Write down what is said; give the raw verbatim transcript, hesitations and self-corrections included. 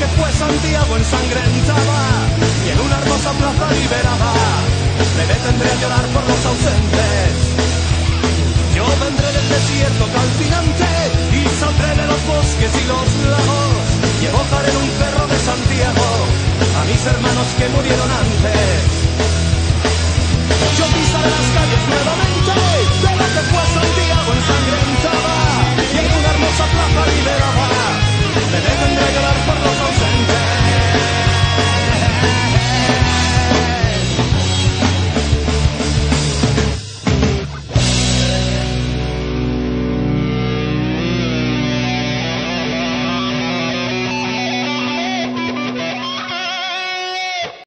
fue Santiago ensangrentada y en una hermosa plaza liberada me detendré a llorar por los ausentes. Yo vendré del desierto calcinante y saldré de los bosques y los lagos y evocaré en un cerro de Santiago a mis hermanos que murieron antes. Yo pisaré las calles nuevamente